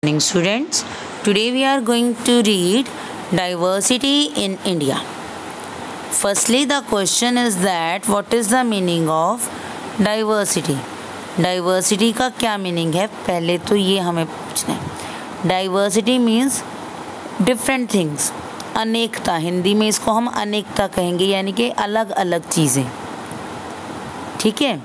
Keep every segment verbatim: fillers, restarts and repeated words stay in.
Morning students, today we are going to read diversity in India. Firstly, the question is that what is the meaning of diversity? Diversity का क्या meaning है? पहले तो ये हमें पूछना है. Diversity means different things. अनेकता, हिंदी में इसको हम अनेकता कहेंगे, यानी कि अलग अलग चीज़ें. ठीक है,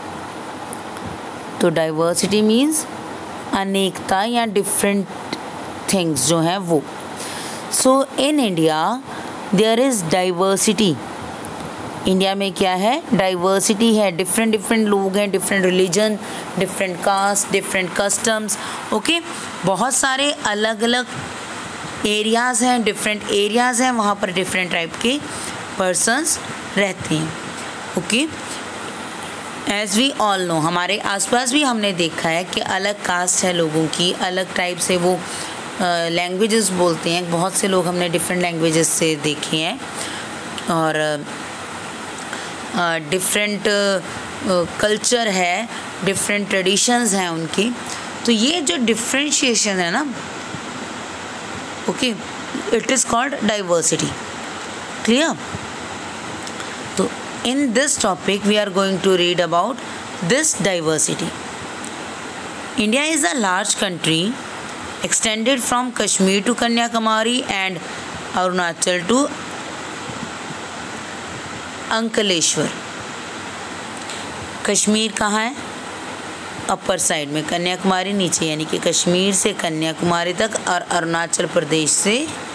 तो डाइवर्सिटी मीन्स अनेकता या डिफरेंट थिंग्स जो हैं वो. So in India there is diversity. India में क्या है? डाइवर्सिटी है. डिफरेंट डिफरेंट लोग हैं, different religion, different caste, different customs. Okay, बहुत सारे अलग अलग एरियाज़ हैं, डिफरेंट एरियाज़ हैं, वहाँ पर डिफरेंट टाइप के पर्सन्स रहते हैं. Okay, as we all know, हमारे आसपास भी हमने देखा है कि अलग कास्ट है लोगों की, अलग टाइप से वो लैंग्वेजेस uh, बोलते हैं. बहुत से लोग हमने डिफरेंट लैंग्वेजेस से देखे हैं और डिफरेंट uh, कल्चर uh, है, डिफरेंट ट्रेडिशंस हैं उनकी. तो ये जो डिफ्रेंशिएशन है ना, okay, it is called diversity. Clear? तो in this topic we are going to read about this diversity. India is a large country extended from Kashmir to Kanyakumari and Arunachal to Ankleshwar. Kashmir कहाँ है? Upper side में, कन्याकुमारी नीचे, यानी कि कश्मीर से कन्याकुमारी तक और अरुणाचल प्रदेश से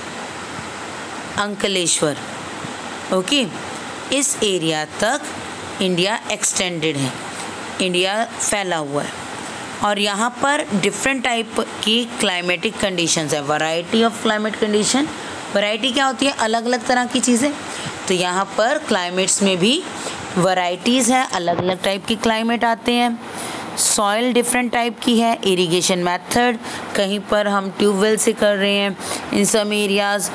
अंकलेश्वर. Okay okay? इस एरिया तक इंडिया एक्सटेंडेड है, इंडिया फैला हुआ है. और यहाँ पर डिफरेंट टाइप की क्लाइमेटिक कंडीशंस है, variety of climate condition. Variety क्या होती है? अलग अलग तरह की चीज़ें. तो यहाँ पर क्लाइमेट्स में भी वैरायटीज़ हैं, अलग अलग टाइप के क्लाइमेट आते हैं. सॉइल डिफरेंट टाइप की है. इरिगेशन मेथड, कहीं पर हम ट्यूबवेल से कर रहे हैं. In some areas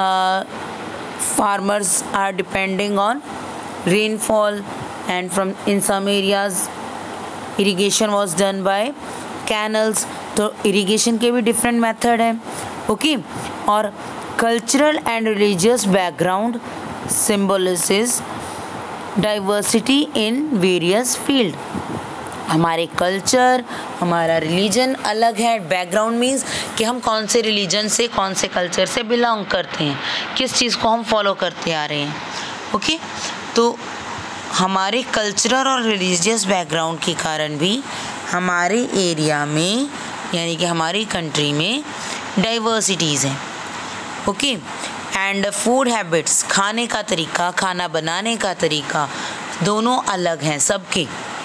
farmers are depending on rainfall, and from in some areas irrigation was done by canals. तो irrigation के भी different method है. ओके, और cultural and religious background symbolizes diversity in various field. हमारे culture, हमारा religion अलग है. Background means कि हम कौन से रिलीजन से, कौन से कल्चर से बिलोंग करते हैं, किस चीज़ को हम फॉलो करते आ रहे हैं. ओके, तो हमारे कल्चरल और रिलीजियस बैकग्राउंड के कारण भी हमारे एरिया में, यानी कि हमारी कंट्री में डाइवर्सिटीज़ हैं. ओके, एंड फूड हैबिट्स, खाने का तरीका, खाना बनाने का तरीका, दोनों अलग हैं सबके.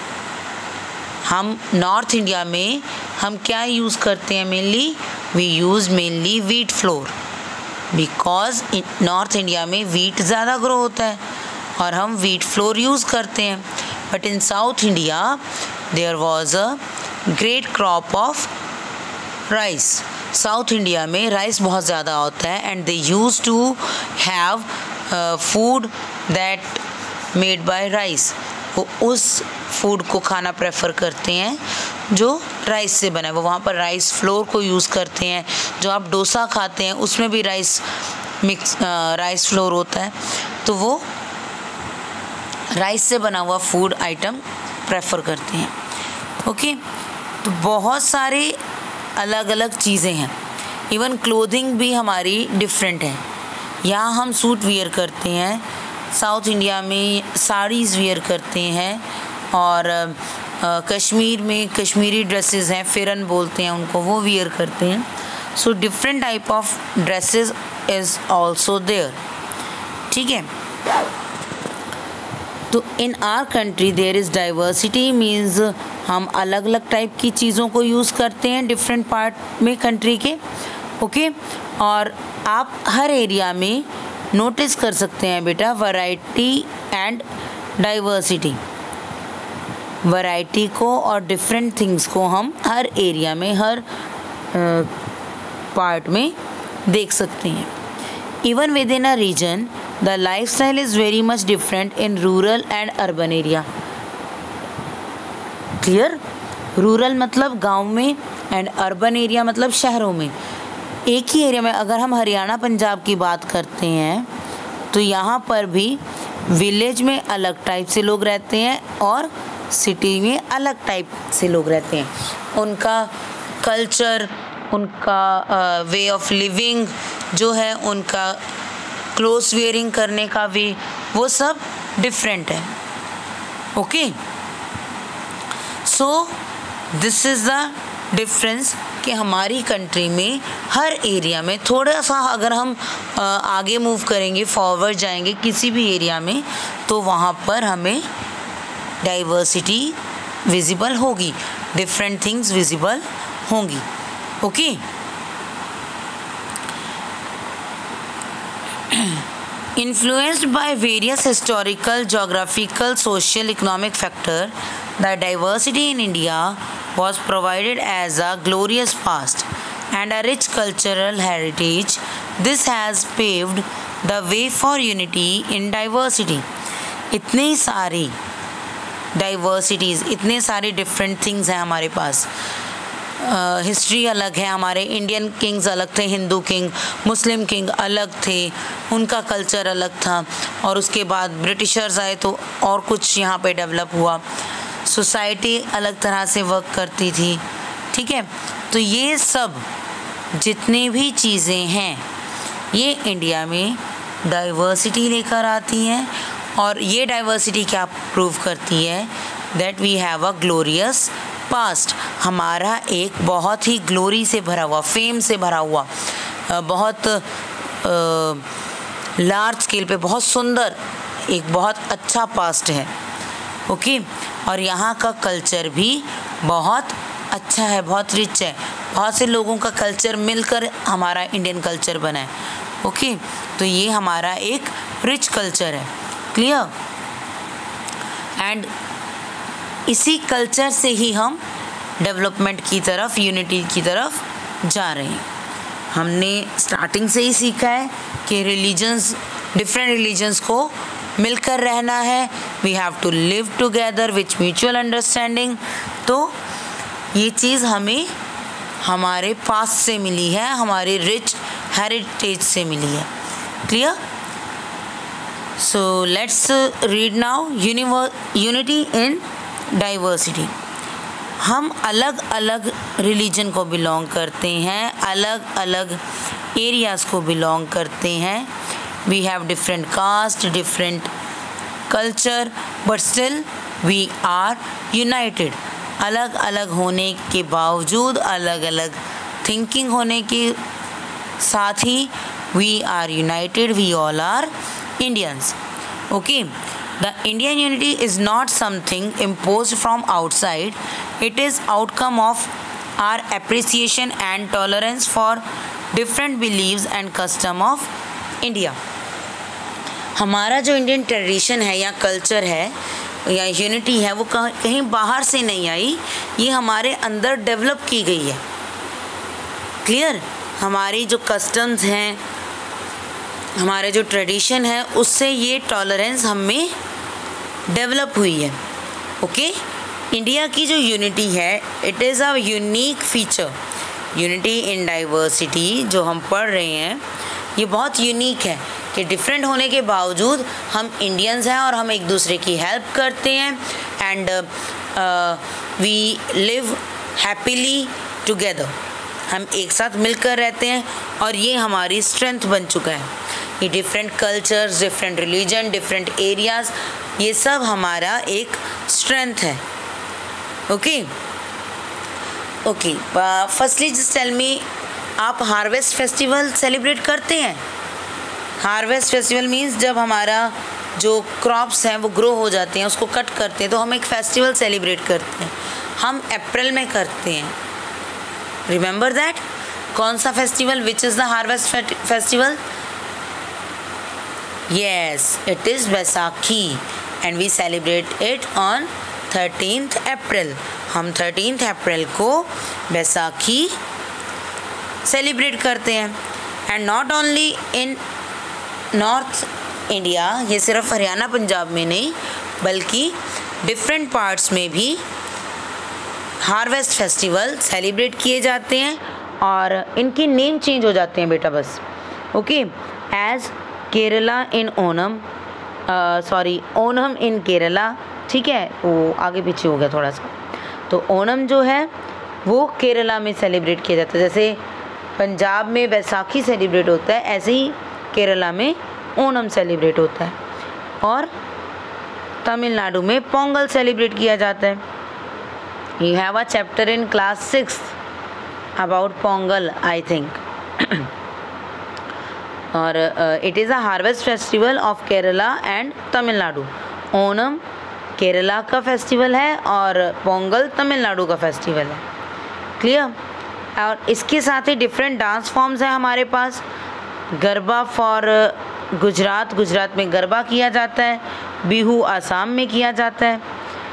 हम नॉर्थ इंडिया में हम क्या यूज़ करते हैं? Mainly we use mainly wheat flour, because north India में वीट ज़्यादा ग्रो होता है और हम वीट फ्लोर यूज़ करते हैं. But in south India there was a great crop of rice. South India में राइस बहुत ज़्यादा होता है and they use to have food that made by rice. वो उस फूड को खाना प्रेफर करते हैं जो राइस से बना है. वो वहाँ पर राइस फ्लोर को यूज़ करते हैं. जो आप डोसा खाते हैं उसमें भी राइस मिक्स राइस फ्लोर होता है. तो वो राइस से बना हुआ फूड आइटम प्रेफर करते हैं. ओके, तो बहुत सारे अलग अलग चीज़ें हैं. इवन क्लोथिंग भी हमारी डिफरेंट है. यहाँ हम सूट वियर करते हैं, साउथ इंडिया में साड़ीज़ वियर करते हैं, और आ, कश्मीर में कश्मीरी ड्रेसेस हैं, फिरन बोलते हैं उनको, वो वियर करते हैं. So different type of dresses is also there. ठीक है, तो in our country there is diversity means हम अलग अलग टाइप की चीज़ों को यूज़ करते हैं डिफरेंट पार्ट में कंट्री के. ओके, और आप हर एरिया में नोटिस कर सकते हैं बेटा वैरायटी एंड डाइवर्सिटी. वैरायटी को और डिफरेंट थिंग्स को हम हर एरिया में, हर पार्ट में देख सकते हैं. Even with in a region the life style is very much different in rural and urban area. Clear? Rural मतलब गांव में एंड अर्बन एरिया मतलब शहरों में। एक ही एरिया में अगर हम हरियाणा पंजाब की बात करते हैं तो यहाँ पर भी विलेज में अलग टाइप से लोग रहते हैं और सिटी में अलग टाइप से लोग रहते हैं। उनका कल्चर, उनका वे ऑफ लिविंग जो है, उनका क्लोथ वेयरिंग करने का वे, वो सब डिफरेंट है। Okay, so this is the difference कि हमारी कंट्री में हर एरिया में थोड़ा सा अगर हम आगे मूव करेंगे, फॉरवर्ड जाएंगे किसी भी एरिया में, तो वहाँ पर हमें डाइवर्सिटी विजिबल होगी, डिफरेंट थिंग्स विजिबल होंगी। Okay, influenced by various historical, geographical, social, economic factors, the diversity in India was provided as a glorious past and a rich cultural heritage. This has paved the way for unity in diversity. इतनी सारी diversities, इतने सारे different things हैं हमारे पास। History uh, अलग है, हमारे Indian Kings अलग थे, हिंदू किंग, मुस्लिम किंग अलग थे, उनका कल्चर अलग था, और उसके बाद ब्रिटिशर्स आए तो और कुछ यहाँ पे डेवलप हुआ, सोसाइटी अलग तरह से वर्क करती थी। ठीक है, तो ये सब जितने भी चीज़ें हैं ये इंडिया में डाइवर्सिटी लेकर आती हैं, और ये डाइवर्सिटी क्या प्रूव करती है? That we have a glorious past. हमारा एक बहुत ही ग्लोरी से भरा हुआ, फेम से भरा हुआ, बहुत लार्ज स्केल पे बहुत सुंदर, एक बहुत अच्छा पास्ट है। ओके, और यहाँ का कल्चर भी बहुत अच्छा है, बहुत रिच है, बहुत से लोगों का कल्चर मिलकर हमारा इंडियन कल्चर बना है। ओके, तो ये हमारा एक रिच कल्चर है। क्लियर? एंड इसी कल्चर से ही हम डेवलपमेंट की तरफ, यूनिटी की तरफ जा रहे हैं। हमने स्टार्टिंग से ही सीखा है कि रिलीजन्स, डिफरेंट रिलीजन्स को मिलकर रहना है, we have to live together with mutual understanding. तो ये चीज़ हमें हमारे पास्ट से मिली है, हमारे रिच हेरिटेज से मिली है। Clear? So let's read now unity in diversity. हम अलग अलग रिलीजन को बिलोंग करते हैं, अलग अलग एरियाज़ को बिलोंग करते हैं, we have different caste, different culture, but still we are united. अलग अलग होने के बावजूद, अलग अलग थिंकिंग होने के साथ ही we are united, we all are Indians. Okay, the Indian unity is not something imposed from outside. It is outcome of our appreciation and tolerance for different beliefs and custom of India. हमारा जो Indian tradition है या culture है या unity है, वो कहीं बाहर से नहीं आई, ये हमारे अंदर डेवलप की गई है। क्लियर? हमारी जो कस्टम्स हैं, हमारे जो ट्रेडिशन है, उससे ये टॉलरेंस हम में डेवलप हुई है। ओके, इंडिया की जो यूनिटी है, it is a unique feature. Unity in diversity जो हम पढ़ रहे हैं, ये बहुत यूनिक है कि डिफरेंट होने के बावजूद हम इंडियंस हैं और हम एक दूसरे की हेल्प करते हैं, and we live happily together. हम एक साथ मिलकर रहते हैं और ये हमारी स्ट्रेंथ बन चुका है। ये different cultures, different religion, different areas, ये सब हमारा एक स्ट्रेंथ है। Okay okay firstly just tell me, आप हार्वेस्ट फेस्टिवल सेलिब्रेट करते हैं? हार्वेस्ट फेस्टिवल मीन्स जब हमारा जो क्रॉप्स हैं वो ग्रो हो जाते हैं, उसको कट करते हैं, तो हम एक फेस्टिवल सेलिब्रेट करते हैं। हम अप्रैल में करते हैं। Remember that? कौन सा festival? Which is the harvest festival? Yes, it is Baisakhi and we celebrate it on thirteenth April. हम thirteenth April को बैसाखी सेलिब्रेट करते हैं। And not only in north India, ये सिर्फ हरियाणा पंजाब में नहीं बल्कि डिफरेंट पार्ट्स में भी हार्वेस्ट फेस्टिवल सेलिब्रेट किए जाते हैं और इनके नेम चेंज हो जाते हैं बेटा बस। Okay, as Kerala in Onam, sorry Onam in Kerala, ठीक है, वो आगे पीछे हो गया थोड़ा सा। तो ओनम जो है वो केरला में सेलिब्रेट किया जाता है, जैसे पंजाब में बैसाखी सेलिब्रेट होता है ऐसे ही केरला में ओनम सेलिब्रेट होता है, और तमिलनाडु में पोंगल सेलिब्रेट किया जाता है। You have a chapter in class six about Pongal I think. और it is a harvest festival of Kerala and Tamil Nadu. Onam Kerala का फेस्टिवल है और पोंगल तमिलनाडु का फेस्टिवल है। क्लियर? और इसके साथ ही डिफरेंट डांस फॉर्म्स हैं हमारे पास। गरबा फॉर गुजरात, गुजरात में गरबा किया जाता है। बिहू आसाम में किया जाता है।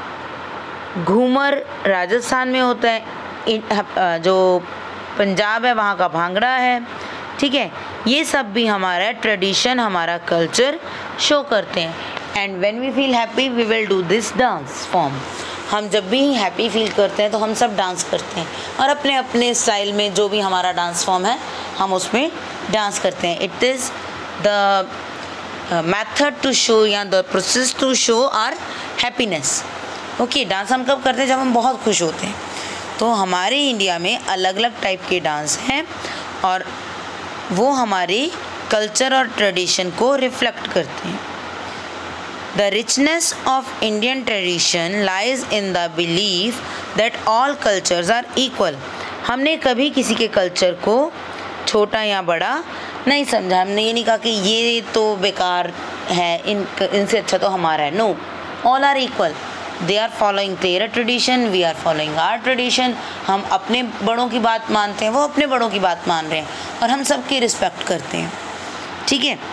घूमर राजस्थान में होता है। जो पंजाब है वहाँ का भांगड़ा है। ठीक है, ये सब भी हमारा ट्रेडिशन, हमारा कल्चर शो करते हैं। And when we feel happy we will do this dance form. हम जब भी हैप्पी फील करते हैं तो हम सब डांस करते हैं और अपने अपने स्टाइल में जो भी हमारा डांस फॉर्म है हम उसमें डांस करते हैं। It is the method to show या the process to show our happiness. Okay, dance हम कब करते हैं? जब हम बहुत खुश होते हैं। तो हमारे इंडिया में अलग अलग टाइप के डांस हैं और वो हमारे कल्चर और ट्रेडिशन को रिफ्लेक्ट करते हैं। The richness of Indian tradition lies in the belief that all cultures are equal. हमने कभी किसी के कल्चर को छोटा या बड़ा नहीं समझा। हमने ये नहीं कहा कि ये तो बेकार है, इन इनसे अच्छा तो हमारा है। No, all are equal. They are following their tradition, we are following our tradition. हम अपने बड़ों की बात मानते हैं, वो अपने बड़ों की बात मान रहे हैं और हम सबकी रिस्पेक्ट करते हैं। ठीक है,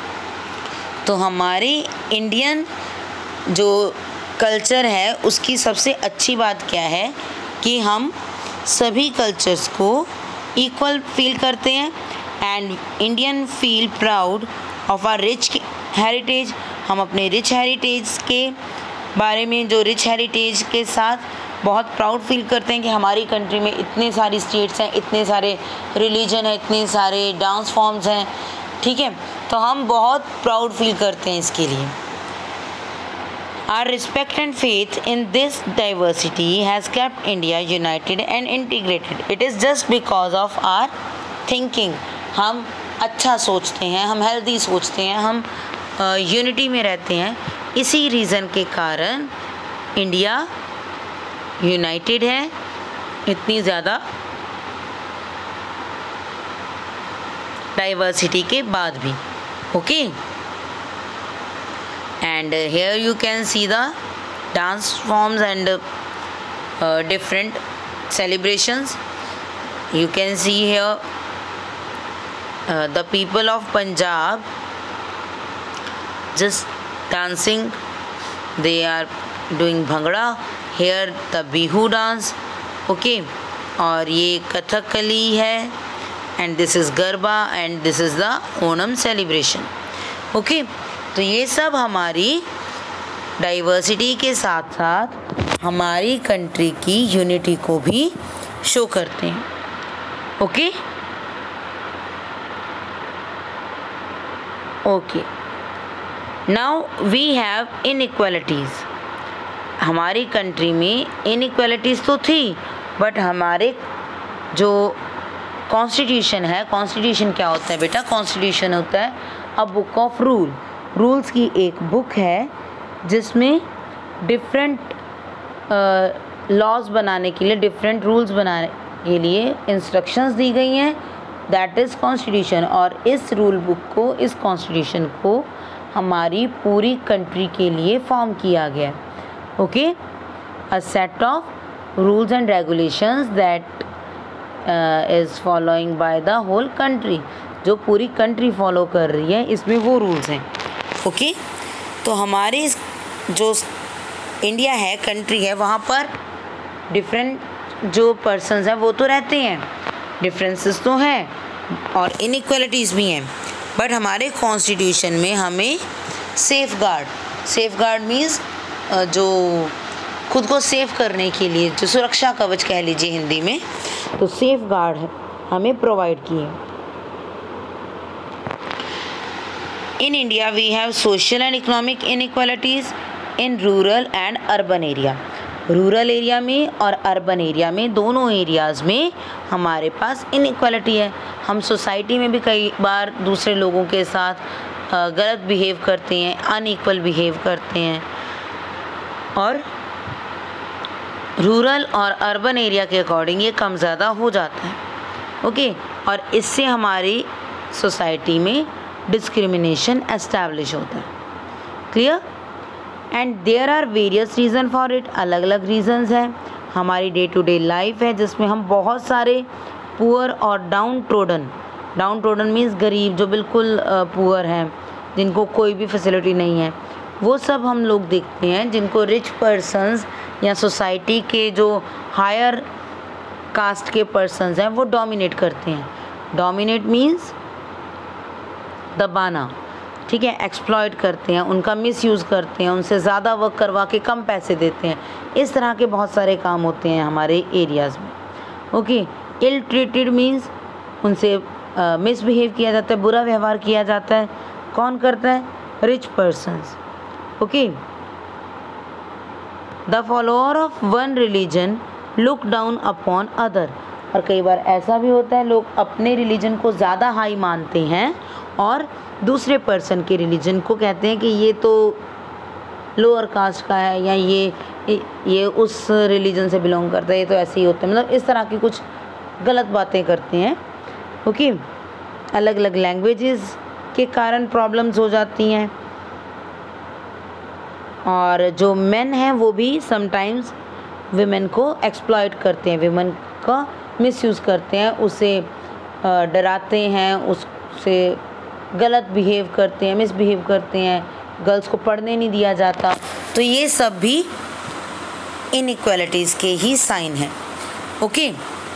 तो हमारे इंडियन जो कल्चर है उसकी सबसे अच्छी बात क्या है कि हम सभी कल्चर्स को इक्वल फील करते हैं। And Indian feel proud of our rich heritage. हम अपने रिच हेरिटेज के बारे में, जो रिच हेरिटेज के साथ बहुत प्राउड फील करते हैं कि हमारी कंट्री में इतने सारी स्टेट्स हैं, इतने सारे रिलीजन हैं, इतने सारे डांस फॉर्म्स हैं। ठीक है, तो हम बहुत प्राउड फील करते हैं इसके लिए। Our respect and faith in this diversity has kept India united and integrated. It is just because of our thinking. हम अच्छा सोचते हैं, हम हेल्दी सोचते हैं, हम यूनिटी uh, में रहते हैं। इसी रीज़न के कारण इंडिया यूनाइटेड है इतनी ज़्यादा डाइवर्सिटी के बाद भी। Okay, and here you can see the dance forms and different celebrations. You can see here the people of Punjab just dancing, they are doing bhangra, here the bihu dance. okay, और ये कथकली है and this is garba and this is the Onam celebration. okay, तो ये सब हमारी diversity के साथ साथ हमारी कंट्री की यूनिटी को भी शो करते हैं। Okay okay now we have inequalities. हमारी कंट्री में इनइक्वालिटीज़ तो थी, बट हमारे जो कॉन्स्टिट्यूशन है, कॉन्स्टिट्यूशन क्या होता है बेटा? कॉन्स्टिट्यूशन होता है a book of rule. Rules की एक बुक है जिसमें डिफरेंट लॉज बनाने के लिए, डिफरेंट रूल्स बनाने के लिए इंस्ट्रक्शंस दी गई हैं, दैट इज़ कॉन्स्टिट्यूशन। और इस रूल बुक को, इस कॉन्स्टिट्यूशन को हमारी पूरी कंट्री के लिए फॉर्म किया गया। Okay, a set of rules and regulations that is following by the whole country, जो पूरी कंट्री फॉलो कर रही है, इसमें वो रूल्स हैं। Okay okay? तो हमारे जो इंडिया है, कंट्री है, वहाँ पर डिफरेंट जो पर्सन्स हैं वो तो रहते हैं, डिफरेंसेस तो हैं और इनइक्वालिटीज़ भी हैं, बट हमारे कॉन्स्टिट्यूशन में हमें safeguard, safeguard means जो खुद को सेव करने के लिए, जो सुरक्षा कवच कह लीजिए हिंदी में, तो सेफ गार्ड हमें प्रोवाइड किए। In India we have social and economic inequalities in rural and urban area. Rural area में और अर्बन एरिया में, दोनों एरियाज़ में हमारे पास इनइक्वालिटी है। हम सोसाइटी में भी कई बार दूसरे लोगों के साथ गलत बिहेव करते हैं, अनइक्वल बिहेव करते हैं, और रूरल और अर्बन एरिया के अकॉर्डिंग ये कम ज़्यादा हो जाता है। ओके, और इससे हमारी सोसाइटी में डिस्क्रिमिनेशन एस्टैब्लिश होता है। Clear? And there are various reason for it. अलग अलग रीज़न्स हैं। हमारी डे टू डे लाइफ है जिसमें हम बहुत सारे पुअर और downtrodden, downtrodden means गरीब, जो बिल्कुल पुअर हैं, जिनको कोई भी फैसिलिटी नहीं है, वो सब हम लोग देखते हैं, जिनको रिच पर्सन्स या सोसाइटी के जो हायर कास्ट के पर्सन्स हैं वो डोमिनेट करते हैं। डोमिनेट मीन्स दबाना, ठीक है, एक्सप्लॉइट करते हैं, उनका मिसयूज़ करते हैं, उनसे ज़्यादा वर्क करवा के कम पैसे देते हैं। इस तरह के बहुत सारे काम होते हैं हमारे एरियाज़ में। ओके, इल ट्रीटेड मीन्स उनसे मिसबिहेव किया जाता है, बुरा व्यवहार किया जाता है। कौन करता है? Rich persons. Okay, the follower of one religion look down upon other. और कई बार ऐसा भी होता है, लोग अपने रिलीजन को ज़्यादा हाई मानते हैं और दूसरे पर्सन के रिलीजन को कहते हैं कि ये तो लोअर कास्ट का है, या ये ये उस रिलीजन से बिलोंग करता है, ये तो ऐसे ही होता है। मतलब इस तरह की कुछ गलत बातें करते हैं। ओके, अलग अलग लैंग्वेजेस के कारण प्रॉब्लम्स हो जाती हैं, और जो मेन हैं वो भी समटाइम्स विमेन को एक्सप्लॉइट करते हैं, विमेन का मिसयूज़ करते हैं, उसे डराते हैं, उससे गलत बिहेव करते हैं, मिसबिहेव करते हैं, गर्ल्स को पढ़ने नहीं दिया जाता। तो ये सब भी इनइक्वालिटीज़ के ही साइन हैं। Okay,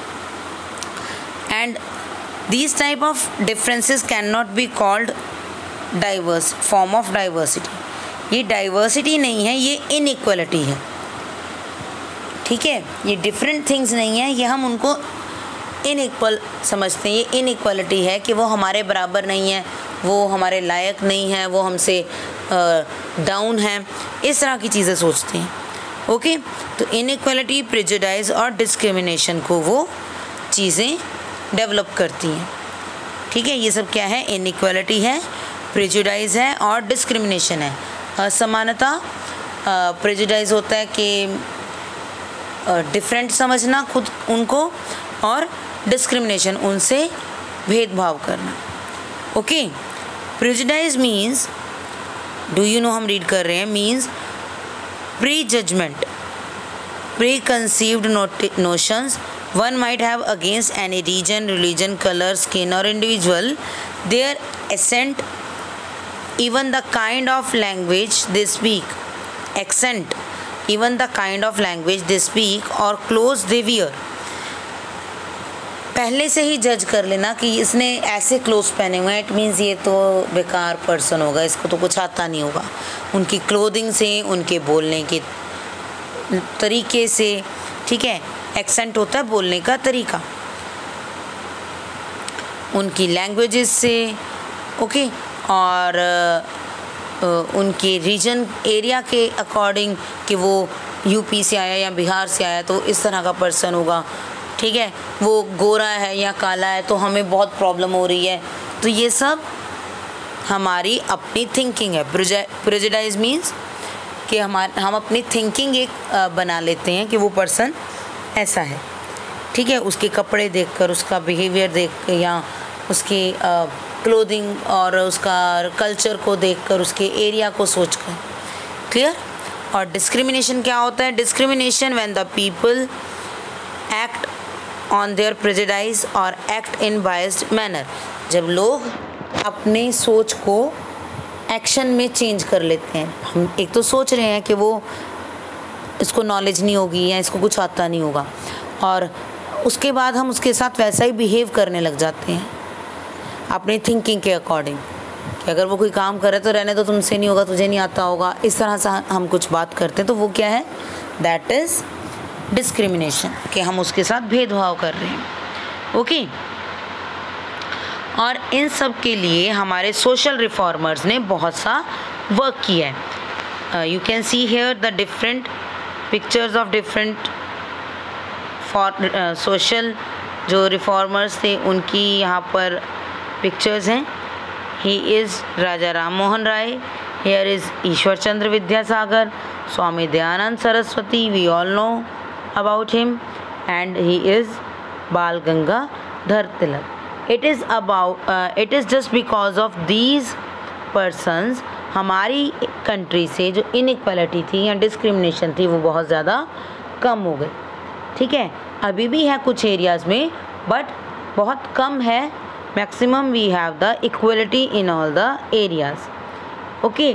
and these type of differences can not be called diverse form of diversity. ये डाइवर्सिटी नहीं है, ये इनइक्वालिटी है। ठीक है, ये डिफरेंट थिंग्स नहीं है, ये हम उनको इनइक्वल समझते हैं। ये इनइक्वालिटी है कि वो हमारे बराबर नहीं है, वो हमारे लायक नहीं है, वो हमसे डाउन है, इस तरह की चीज़ें सोचते हैं। ओके, तो इनइक्वालिटी, प्रेजुडाइज और डिस्क्रिमिनेशन को वो चीज़ें डेवलप करती हैं। ठीक है, ये सब क्या है? इनइक्वालिटी है, प्रेजुडाइज है और डिस्क्रिमिनेशन है। असमानता, प्रेजुडाइज होता है कि डिफरेंट समझना खुद उनको, और डिस्क्रिमिनेशन उनसे भेदभाव करना। Okay, prejudice means, do you know हम रीड कर रहे हैं, means prejudgement, preconceived notions one might have against any region, religion, color, skin or individual, their accent, even the kind of language they speak, accent, even the kind of language they speak or clothes they wear. पहले से ही जज कर लेना कि इसने ऐसे clothes पहने हुए हैं, इट मीन्स ये तो बेकार पर्सन होगा, इसको तो कुछ आता नहीं होगा। उनकी क्लोथिंग से, उनके बोलने के तरीके से, ठीक है, एक्सेंट होता है बोलने का तरीका, उनकी लैंग्वेजेस से, ओके, और उनके रीजन एरिया के अकॉर्डिंग कि वो यूपी से आया या बिहार से आया तो इस तरह का पर्सन होगा। ठीक है, वो गोरा है या काला है तो हमें बहुत प्रॉब्लम हो रही है। तो ये सब हमारी अपनी थिंकिंग है। प्रेजुडाइज मीन्स कि हमारे हम अपनी थिंकिंग एक बना लेते हैं कि वो पर्सन ऐसा है। ठीक है, उसके कपड़े देखकर, उसका बिहेवियर देखकर, या उसकी क्लोथिंग और उसका कल्चर को देखकर, उसके एरिया को सोचकर। क्लियर? और डिस्क्रिमिनेशन क्या होता है? Discrimination when the people act on their prejudice और एक्ट इन बायस्ड मैनर, जब लोग अपने सोच को एक्शन में चेंज कर लेते हैं। हम एक तो सोच रहे हैं कि वो इसको नॉलेज नहीं होगी या इसको कुछ आता नहीं होगा, और उसके बाद हम उसके साथ वैसा ही बिहेव करने लग जाते हैं अपनी थिंकिंग के अकॉर्डिंग, कि अगर वो कोई काम करे तो रहने दो, तुमसे नहीं होगा, तुझे नहीं आता होगा, इस तरह से हम कुछ बात करते हैं। तो वो क्या है? दैट इज़ डिस्क्रिमिनेशन, कि हम उसके साथ भेदभाव कर रहे हैं. Okay okay? और इन सब के लिए हमारे सोशल रिफॉर्मर्स ने बहुत सा वर्क किया है. You can see here the different pictures of different for social जो रिफॉर्मर्स थे उनकी यहाँ पर पिक्चर्स हैं. He is Raja Ram Mohan Roy, here is Ishwar Chandra Vidyasagar, Swami Dayanand Saraswati, we all know about him, and he is Bal Gangadhar Tilak. It is about uh, it is just because of these persons हमारी country से जो inequality थी या डिस्क्रिमिनेशन थी वो बहुत ज़्यादा कम हो गई. ठीक है, अभी भी है कुछ एरियाज़ में बट बहुत कम है. Maximum we have the equality in all the areas. Okay,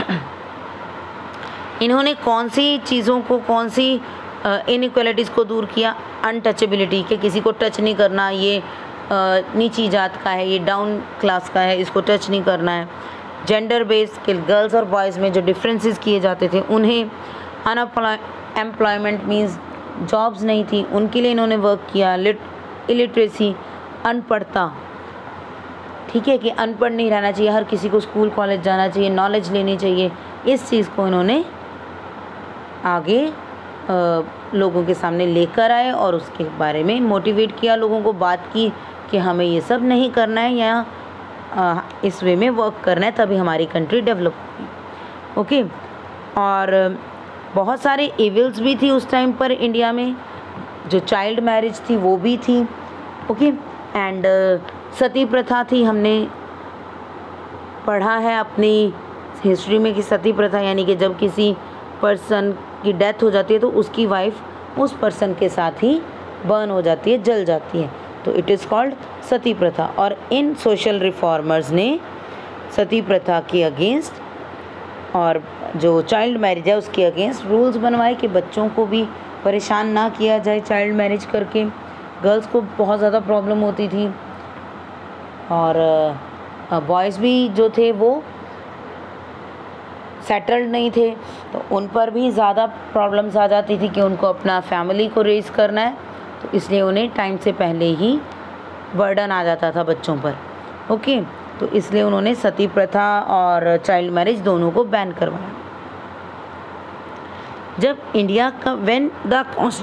इन्होंने कौन सी चीज़ों को, कौन सी इनइक्वालिटीज़ uh, को दूर किया? अनटचेबिलिटी, के किसी को टच नहीं करना, ये Uh, नीची जात का है, ये डाउन क्लास का है, इसको टच नहीं करना है. जेंडर बेस्ड, के गर्ल्स और बॉयज़ में जो डिफरेंसेस किए जाते थे उन्हें, अनएम्प्लॉय एम्प्लॉयमेंट मीन्स जॉब्स नहीं थी, उनके लिए इन्होंने वर्क किया. लिट इलिटरेसी, अनपढ़ता, ठीक है, कि अनपढ़ नहीं रहना चाहिए, हर किसी को स्कूल कॉलेज जाना चाहिए, नॉलेज लेनी चाहिए. इस चीज़ को इन्होंने आगे आ, लोगों के सामने लेकर आए और उसके बारे में मोटिवेट किया, लोगों को बात की कि हमें ये सब नहीं करना है या आ, इस वे में वर्क करना है, तभी हमारी कंट्री डेवलप होगी. ओके, और बहुत सारे इविल्स भी थी उस टाइम पर इंडिया में. जो चाइल्ड मैरिज थी वो भी थी. ओके, एंड सती प्रथा थी. हमने पढ़ा है अपनी हिस्ट्री में कि सती प्रथा यानी कि जब किसी पर्सन की डेथ हो जाती है तो उसकी वाइफ उस पर्सन के साथ ही बर्न हो जाती है, जल जाती है, तो इट इज़ कॉल्ड सती प्रथा. और इन सोशल रिफॉर्मर्स ने सती प्रथा के अगेंस्ट और जो चाइल्ड मैरिज है उसके अगेंस्ट रूल्स बनवाए कि बच्चों को भी परेशान ना किया जाए चाइल्ड मैरिज करके. गर्ल्स को बहुत ज़्यादा प्रॉब्लम होती थी और बॉयज़ भी जो थे वो सेटल्ड नहीं थे, तो उन पर भी ज़्यादा प्रॉब्लम्स आ जाती थी कि उनको अपना फैमिली को रेज़ करना है, तो इसलिए उन्हें टाइम से पहले ही बर्डन आ जाता था बच्चों पर. ओके, तो इसलिए उन्होंने सती प्रथा और चाइल्ड मैरिज दोनों को बैन करवाया. जब इंडिया का when the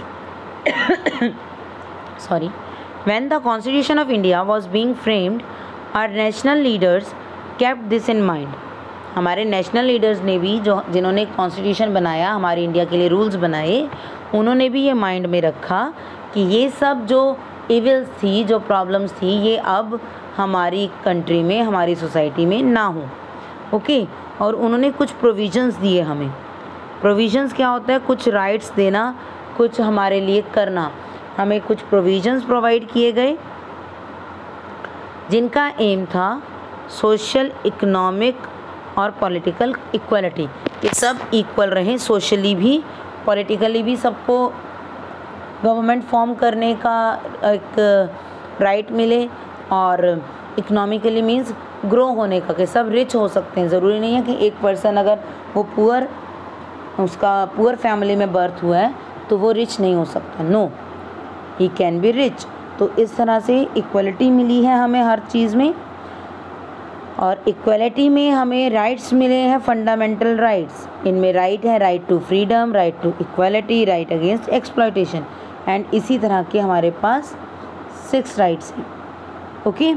sorry when the constitution of India was being framed, our national leaders kept this in mind. हमारे नेशनल लीडर्स ने भी, जो जिन्होंने कॉन्स्टिट्यूशन बनाया, हमारे इंडिया के लिए रूल्स बनाए, उन्होंने भी ये माइंड में रखा कि ये सब जो इविल्स थी, जो प्रॉब्लम्स थी, ये अब हमारी कंट्री में, हमारी सोसाइटी में ना हो. ओके, और उन्होंने कुछ प्रोविजंस दिए हमें. प्रोविजंस क्या होता है? कुछ राइट्स देना, कुछ हमारे लिए करना. हमें कुछ प्रोविजंस प्रोवाइड किए गए जिनका एम था सोशल, इकोनॉमिक और पॉलिटिकल इक्वलिटी, ये सब इक्वल रहें, सोशली भी, पॉलिटिकली भी सबको गवर्नमेंट फॉर्म करने का एक राइट मिले, और इकोनॉमिकली मीन्स ग्रो होने का, कि सब रिच हो सकते हैं. ज़रूरी नहीं है कि एक पर्सन अगर वो पुअर, उसका पुअर फैमिली में बर्थ हुआ है तो वो रिच नहीं हो सकता. No, he can be rich. तो इस तरह से इक्वलिटी मिली है हमें हर चीज़ में, और इक्वलिटी में हमें राइट्स मिले हैं, फंडामेंटल राइट्स. इनमें राइट है, right to freedom, right to equality, right against exploitation, and इसी तरह के हमारे पास सिक्स राइट्स हैं. Okay,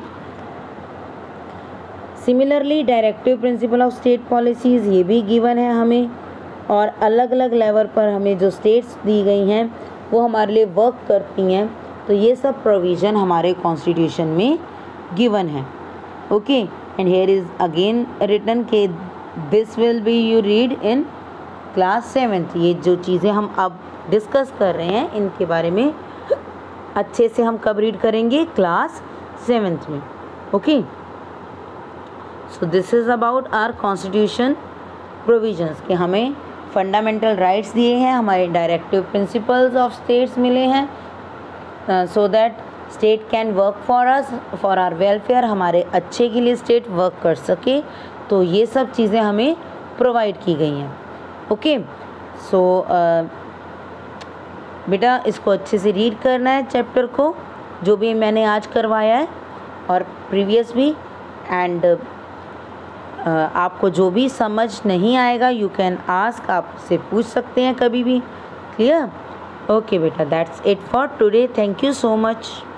similarly directive principle of state policies ये भी गिवन है हमें, और अलग अलग लेवल पर हमें जो स्टेट्स दी गई हैं वो हमारे लिए वर्क करती हैं. तो ये सब प्रोविज़न हमारे कॉन्स्टिट्यूशन में गिवन है. Okay, and here is again written के this will be you read in class seventh. ये जो चीज़ें हम अब डिस्कस कर रहे हैं इनके बारे में अच्छे से हम कब रीड करेंगे? क्लास सेवेंथ में. Okay, so this is about our constitution provisions, कि हमें फंडामेंटल राइट्स दिए हैं, हमारे डायरेक्टिव प्रिंसिपल्स ऑफ स्टेट्स मिले हैं, so that state can work for us, for our welfare, हमारे अच्छे के लिए स्टेट वर्क कर सके. तो ये सब चीज़ें हमें प्रोवाइड की गई हैं. ओके, सो बेटा इसको अच्छे से रीड करना है चैप्टर को, जो भी मैंने आज करवाया है और प्रीवियस भी। एंड आपको जो भी समझ नहीं आएगा यू कैन आस्क, आप से पूछ सकते हैं कभी भी। क्लियर? ओके बेटा, that's it for today. Thank you so much.